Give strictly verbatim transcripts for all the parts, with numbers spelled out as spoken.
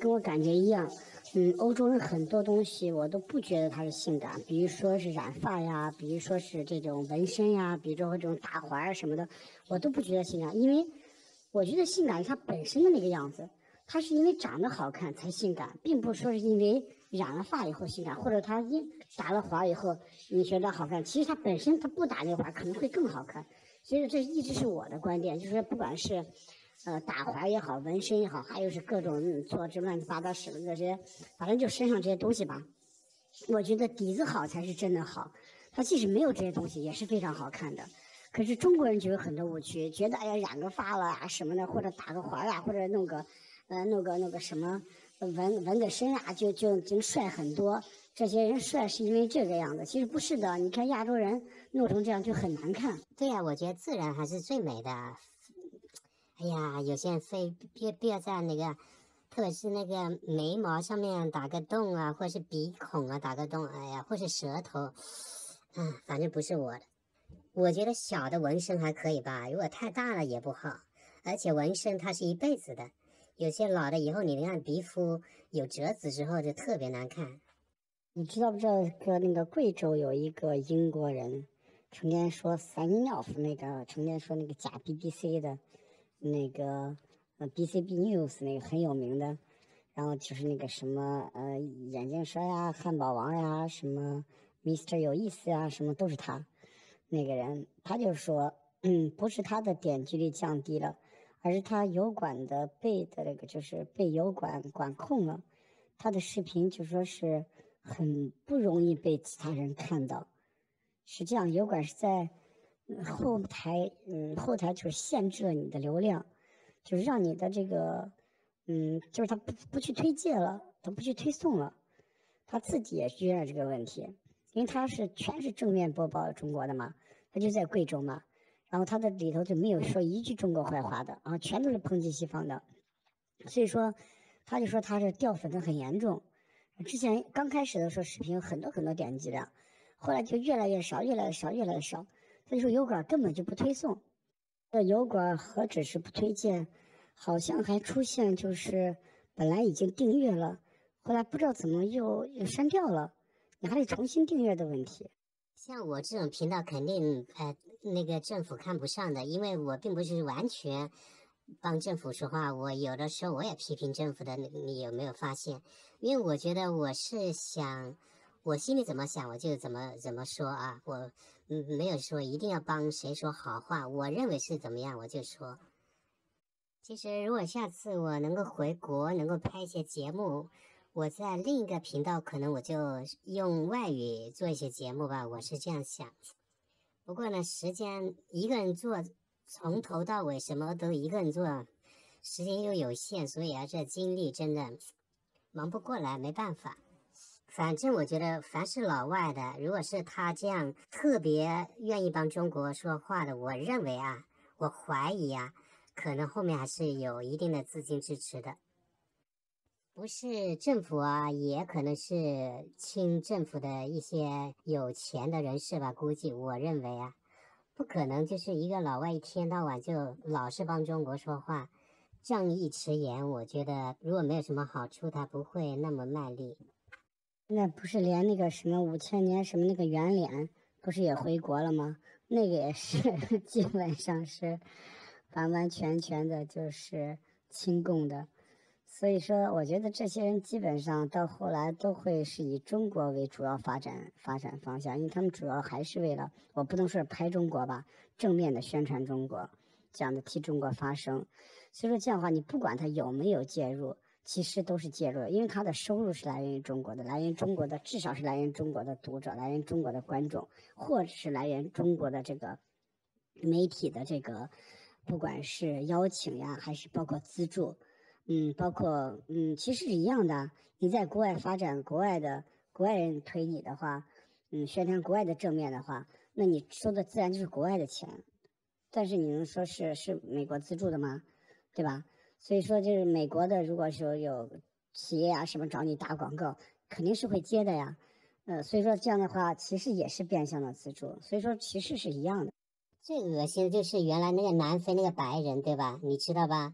跟我感觉一样。嗯，欧洲人很多东西我都不觉得它是性感，比如说是染发呀，比如说是这种纹身呀，比如说这种打环啊什么的，我都不觉得性感，因为我觉得性感是它本身的那个样子，它是因为长得好看才性感，并不是说是因为染了发以后性感，或者它因打了环以后你觉得好看，其实它本身它不打那个环可能会更好看，所以这一直是我的观点，就是说不管是。呃，打环也好，纹身也好，还有是各种、嗯、做这乱七八糟使的这些，反正就身上这些东西吧。我觉得底子好才是真的好，它即使没有这些东西也是非常好看的。可是中国人就有很多误区，觉得哎呀染个发了啊什么的，或者打个环啊，或者弄个呃弄个那个什么纹纹个身啊，就就已经帅很多。这些人帅是因为这个样子，其实不是的。你看亚洲人弄成这样就很难看。 对呀、啊，我觉得自然还是最美的。哎呀，有些人非必必要在那个，特别是那个眉毛上面打个洞啊，或是鼻孔啊打个洞，哎呀，或是舌头，嗯，反正不是我的。我觉得小的纹身还可以吧，如果太大了也不好。而且纹身它是一辈子的，有些老了以后，你看皮肤有褶子之后就特别难看。 你知道不知道个那个贵州有一个英国人，成天说三尿夫那个，成天说那个假 B B C 的，那个呃 B C B News 那个很有名的，然后就是那个什么呃眼镜蛇呀、汉堡王呀、什么 Mister 有意思呀，什么都是他那个人，他就说，嗯，不是他的点击率降低了，而是他油管的被的那个就是被油管管控了，他的视频就说是。很不容易被其他人看到，实际上油管是在后台，嗯，后台就是限制了你的流量，就是让你的这个，嗯，就是他不不去推荐了，他不去推送了，他自己也遇到这个问题，因为他是全是正面播报中国的嘛，他就在贵州嘛，然后他的里头就没有说一句中国坏话的，啊，全都是抨击西方的，所以说他就说他是掉粉的很严重。之前刚开始的时候，视频有很多很多点击量，后来就越来越少，越来越少，越来越少。他就说油管根本就不推送，这油管何止是不推荐，好像还出现就是本来已经订阅了，后来不知道怎么又又删掉了，你还得重新订阅的问题。 像我这种频道肯定呃那个政府看不上的，因为我并不是完全帮政府说话，我有的时候我也批评政府的，你有没有发现？因为我觉得我是想，我心里怎么想我就怎么怎么说啊，我嗯没有说一定要帮谁说好话，我认为是怎么样我就说。其实如果下次我能够回国，能够拍一些节目，我在另一个频道可能我就用外语做一些节目吧，我是这样想。不过呢，时间一个人做，从头到尾什么都一个人做，时间又有限，所以啊，这精力真的忙不过来，没办法。反正我觉得，凡是老外的，如果是他这样特别愿意帮中国说话的，我认为啊，我怀疑啊，可能后面还是有一定的资金支持的。不是政府啊，也可能是亲政府的一些有钱的人士吧。估计我认为啊，不可能就是一个老外一天到晚就老是帮中国说话，仗义迟延。我觉得如果没有什么好处，他不会那么卖力。 那不是连那个什么五千年什么那个圆脸不是也回国了吗？那个也是基本上是完完全全的就是亲共的。所以说，我觉得这些人基本上到后来都会是以中国为主要发展发展方向，因为他们主要还是为了，我不能说是拍中国吧，正面的宣传中国，这样的替中国发声。所以说这样的话，你不管他有没有介入，其实都是介入，因为他的收入是来源于中国的，来源于中国的，至少是来源于中国的读者，来源于中国的观众，或者是来源于中国的这个媒体的这个，不管是邀请呀，还是包括资助。嗯，包括嗯，其实是一样的。你在国外发展，国外的国外人推你的话，嗯，宣传国外的正面的话，那你收的自然就是国外的钱。但是你能说是是美国资助的吗？对吧？所以说就是美国的，如果说有企业啊什么找你打广告，肯定是会接的呀。呃，所以说这样的话，其实也是变相的资助。所以说其实是一样的。 最恶心的就是原来那个南非那个白人，对吧？你知道吧？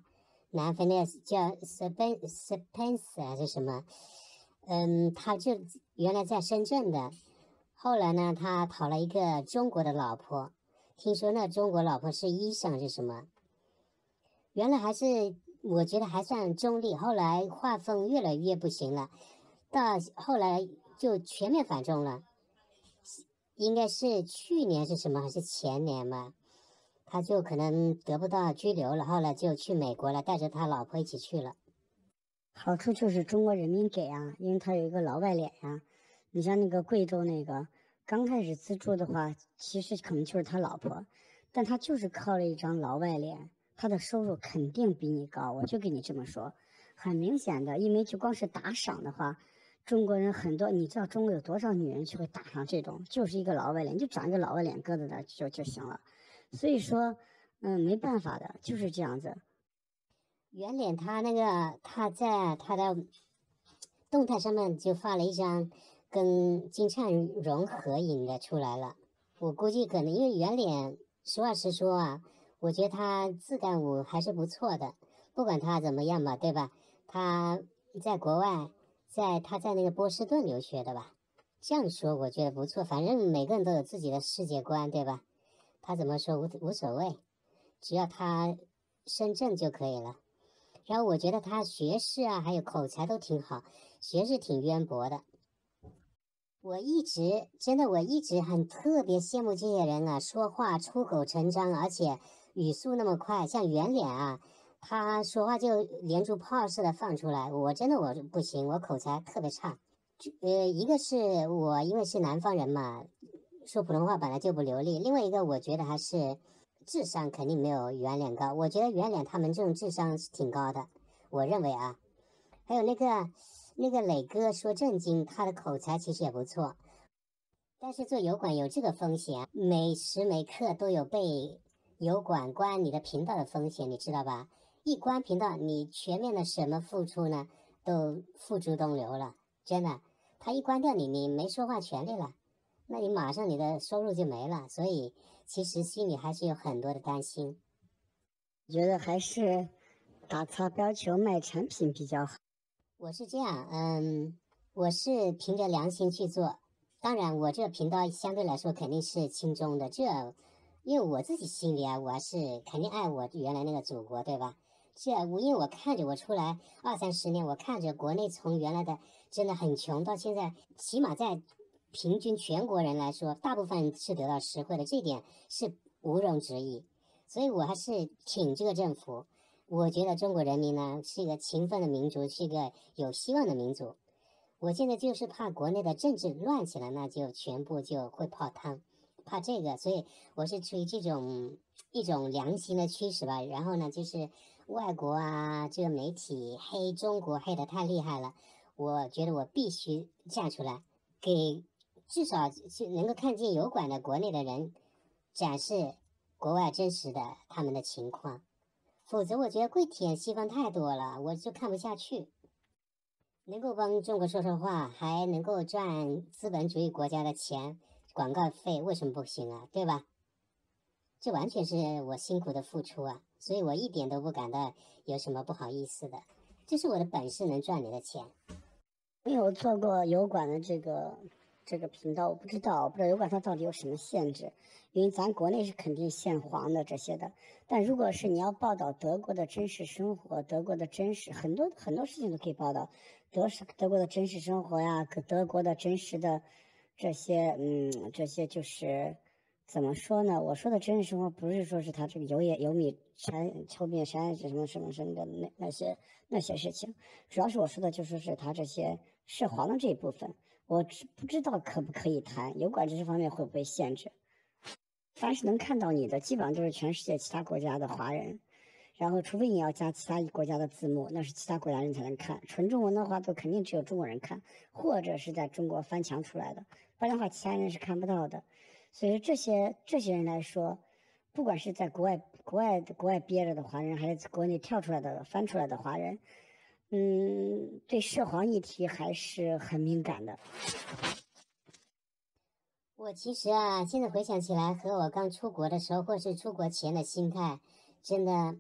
南非那个叫 Spen Spencer 还是什么，嗯，他就原来在深圳的，后来呢，他讨了一个中国的老婆，听说那中国老婆是医生是什么，原来还是我觉得还算中立，后来画风越来越不行了，到后来就全面反中了，应该是去年是什么还是前年嘛，他就可能得不到拘留了，后来就去美国了，带着他老婆一起去了。 好处就是中国人民给啊，因为他有一个老外脸呀、啊。你像那个贵州那个，刚开始资助的话，其实可能就是他老婆，但他就是靠了一张老外脸，他的收入肯定比你高，我就跟你这么说，很明显的，因为就光是打赏的话，中国人很多，你知道中国有多少女人去会打上这种，就是一个老外脸，就长一个老外脸疙瘩的就就行了，所以说，嗯，没办法的，就是这样子。 圆脸他那个他在他的动态上面就发了一张跟金灿荣合影的出来了，我估计可能因为圆脸，实话实说啊，我觉得他自干舞还是不错的，不管他怎么样吧，对吧？他在国外，在他在那个波士顿留学的吧，这样说我觉得不错，反正每个人都有自己的世界观，对吧？他怎么说无无所谓，只要他深圳就可以了。然后我觉得他学识啊，还有口才都挺好，学识挺渊博的。我一直真的，我一直很特别羡慕这些人啊，说话出口成章，而且语速那么快。像圆脸啊，他说话就连珠炮似的放出来。我真的我不行，我口才特别差。呃，一个是我因为是南方人嘛，说普通话本来就不流利。另外一个，我觉得还是。智商肯定没有圆脸高，我觉得圆脸他们这种智商是挺高的，我认为啊。还有那个那个磊哥说正经，他的口才其实也不错，但是做油管有这个风险，每时每刻都有被油管关你的频道的风险，你知道吧？一关频道，你全面的什么付出呢，都付诸东流了，真的。他一关掉你，你没说话权利了，那你马上你的收入就没了，所以。其实心里还是有很多的担心， 觉得还是打擦边球卖产品比较好。 我是这样，嗯，我是凭着良心去做。当然，我这个频道相对来说肯定是轻中的，这因为我自己心里啊，我还是肯定爱我原来那个祖国，对吧？这我因为我看着我出来二三十年，我看着国内从原来的真的很穷到现在，起码在。平均全国人来说，大部分是得到实惠的，这一点是毋庸置疑。所以我还是挺这个政府。我觉得中国人民呢是一个勤奋的民族，是一个有希望的民族。我现在就是怕国内的政治乱起来，那就全部就会泡汤，怕这个，所以我是出于这种一种良心的驱使吧。然后呢，就是外国啊，这个媒体黑中国黑得太厉害了，我觉得我必须站出来给。至少是能够看见油管的国内的人展示国外真实的他们的情况，否则我觉得跪舔西方太多了，我就看不下去。能够帮中国说说话，还能够赚资本主义国家的钱，广告费为什么不行啊？对吧？这完全是我辛苦的付出啊，所以我一点都不感到有什么不好意思的，这是我的本事，能赚你的钱。 没有做过油管的这个。这个频道我不知道，不知道油管它到底有什么限制，因为咱国内是肯定限黄的这些的。但如果是你要报道德国的真实生活，德国的真实很多很多事情都可以报道，德是德国的真实生活呀，德国的真实的这些嗯这些就是怎么说呢？我说的真实生活不是说是他这个油盐油米山抽面山什么什么什么的那那些那些事情，主要是我说的就说是他这些涉黄的这一部分。我不知道可不可以谈油管这方面会不会限制，凡是能看到你的基本上都是全世界其他国家的华人，然后除非你要加其他国家的字幕，那是其他国家人才能看，纯中文的话都肯定只有中国人看，或者是在中国翻墙出来的，不然的话其他人是看不到的。所以这些这些人来说，不管是在国外国外国外憋着的华人，还是国内跳出来的翻出来的华人，嗯，对涉黄议题还是很敏感的。 我其实啊，现在回想起来，和我刚出国的时候，或是出国前的心态，真的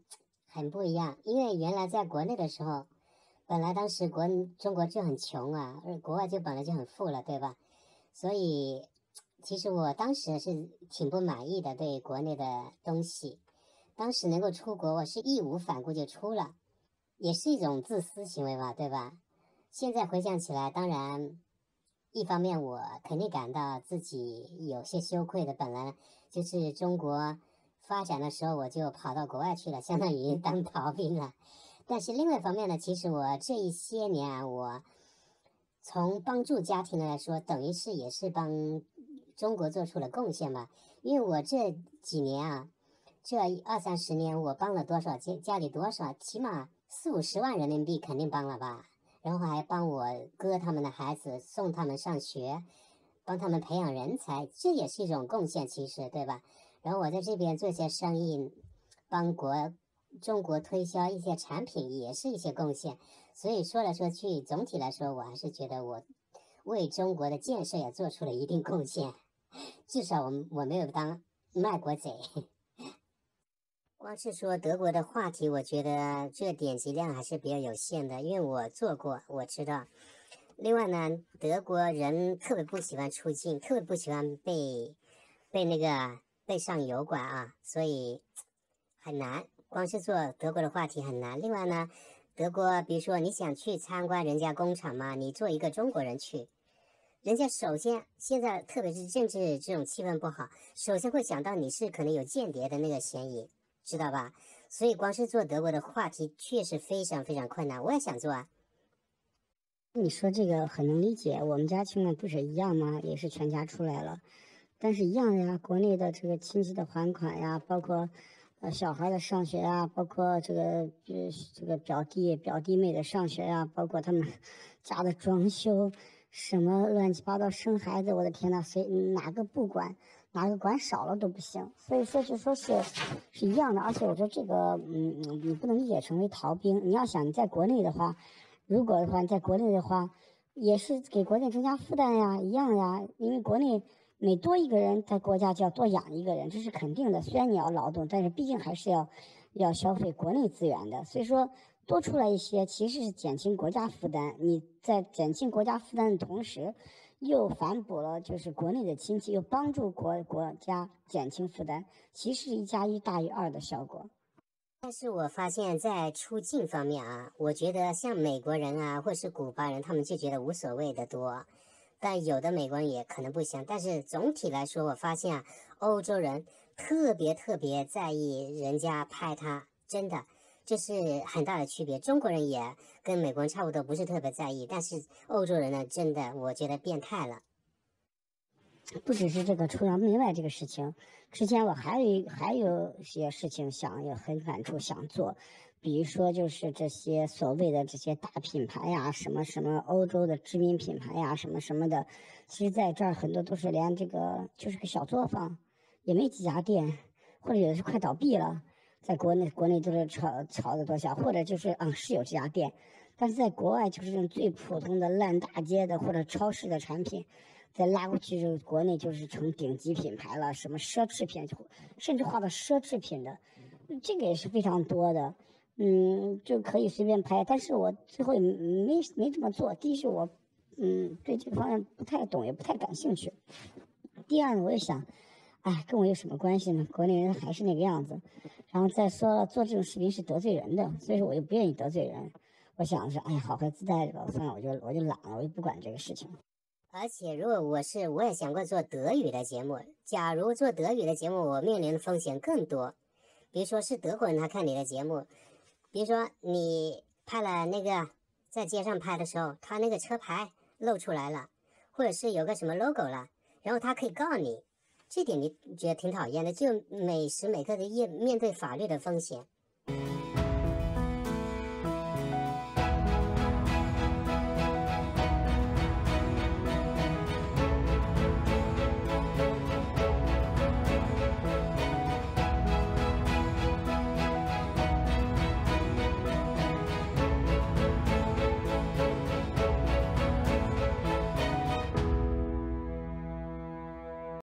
很不一样。因为原来在国内的时候，本来当时国中国就很穷啊，而国外就本来就很富了，对吧？所以其实我当时是挺不满意的，对国内的东西。当时能够出国，我是义无反顾就出了，也是一种自私行为嘛，对吧？现在回想起来，当然一方面我肯定感到自己有些羞愧的，本来就是中国发展的时候我就跑到国外去了，相当于当逃兵了。但是另外一方面呢，其实我这一些年啊，我从帮助家庭来说，等于是也是帮中国做出了贡献吧。因为我这几年啊，这二三十年，我帮了多少家家里多少，起码四五十万人民币肯定帮了吧。然后还帮我哥他们的孩子送他们上学，帮他们培养人才，这也是一种贡献，其实对吧？然后我在这边做一些生意，帮国中国推销一些产品，也是一些贡献。所以说来说去，总体来说，我还是觉得我为中国的建设也做出了一定贡献，至少我我没有当卖国贼。光是说德国的话题，我觉得这点击量还是比较有限的，因为我做过，我知道。另外呢，德国人特别不喜欢出境，特别不喜欢被被那个被上油管啊，所以很难。光是做德国的话题很难。另外呢，德国比如说你想去参观人家工厂嘛，你做一个中国人去，人家首先现在特别是政治这种气氛不好，首先会想到你是可能有间谍的那个嫌疑。知道吧？所以光是做德国的话题确实非常非常困难，我也想做啊。 你说这个很能理解，我们家情况不是一样吗？也是全家出来了，但是一样的呀。国内的这个亲戚的还款呀，包括呃小孩的上学呀，包括这个呃这个表弟表弟妹的上学呀，包括他们家的装修，什么乱七八糟生孩子，我的天呐，谁哪个不管？哪个管少了都不行，所以说就说是是一样的。而且我说这个，嗯，你不能理解成为逃兵。你要想你在国内的话，如果的话你在国内的话，也是给国内增加负担呀，一样呀。因为国内每多一个人，在国家就要多养一个人，这是肯定的。虽然你要劳动，但是毕竟还是要要消费国内资源的。所以说多出来一些，其实是减轻国家负担。你在减轻国家负担的同时，又反哺了就是国内的亲戚，又帮助国国家减轻负担，其实一加一大于二的效果。 但是我发现，在出境方面啊，我觉得像美国人啊，或是古巴人，他们就觉得无所谓的多。但有的美国人也可能不行。但是总体来说，我发现啊，欧洲人特别特别在意人家拍他，真的，这是很大的区别。中国人也跟美国人差不多，不是特别在意。但是欧洲人呢，真的，我觉得变态了。 不只是这个崇洋媚外这个事情，之前我还有还有些事情想也很感触想做，比如说就是这些所谓的这些大品牌呀，什么什么欧洲的知名品牌呀，什么什么的，其实在这儿很多都是连这个就是个小作坊，也没几家店，或者有的是快倒闭了，在国内国内都是炒炒的多小，或者就是嗯是有这家店，但是在国外就是这种最普通的烂大街的或者超市的产品。再拉过去就国内就是成顶级品牌了，什么奢侈品，甚至划到奢侈品的，这个也是非常多的，嗯，就可以随便拍。但是我最后也没没这么做。第一是我，嗯，对这个方面不太懂，也不太感兴趣。第二呢，我也想，哎，跟我有什么关系呢？国内人还是那个样子。然后再说做这种视频是得罪人的，所以说我又不愿意得罪人。我想是，哎呀，好坏自在着吧，算了，我就我就懒了，我就不管这个事情。 而且，如果我是，我也想过做德语的节目。假如做德语的节目，我面临的风险更多。比如说是德国人，他看你的节目，比如说你拍了那个在街上拍的时候，他那个车牌露出来了，或者是有个什么 logo 了，然后他可以告你，这点你觉得挺讨厌的，就每时每刻的面面对法律的风险。